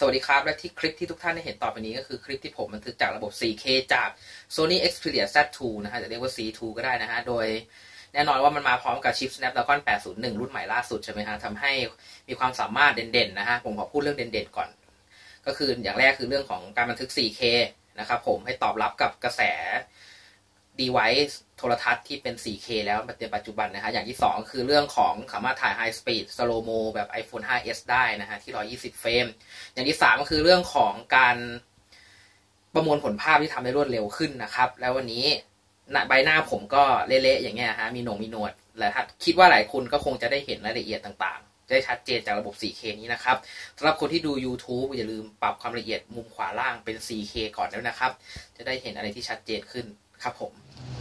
วัสดีครับและที่คลิปที่ทุกท่านได้เห็นต่อไปนี้ก็คือคลิปที่ผมบันทึกจากระบบ 4K จาก Sony Xperia Z2 นะฮะจะเรียกว่า C2 ก็ได้นะฮะโดยแน่นอนว่ามันมาพร้อมกับชิป Snapdragon 801 รุ่นใหม่ล่าสุดใช่ไหมฮะทำให้มีความสามารถเด่นๆนะฮะผมขอพูดเรื่องเด่นๆก่อนก็คืออย่างแรกคือเรื่องของการบันทึก 4K นะครับผมให้ตอบรับกับกระแส device โทรทัศน์ที่เป็น 4K แล้วในปัจจุบันนะฮะอย่างที่2คือเรื่องของสามารถถ่าย High Speed Slow Mo แบบ iPhone 5s ได้นะฮะที่120เฟรมอย่างที่3ก็คือเรื่องของการประมวลผลภาพที่ทำได้รวดเร็วขึ้นนะครับแล้ววันนี้ใบหน้าผมก็เละๆอย่างเงี้ยฮะมีหนวดและคิดว่าหลายคนก็คงจะได้เห็นรายละเอียดต่างๆได้ชัดเจนจากระบบ 4K นี้นะครับสำหรับคนที่ดู YouTube อย่าลืมปรับความละเอียดมุมขวาล่างเป็น 4K ก่อนด้วยนะครับจะได้เห็นอะไรที่ชัดเจนขึ้นครับผม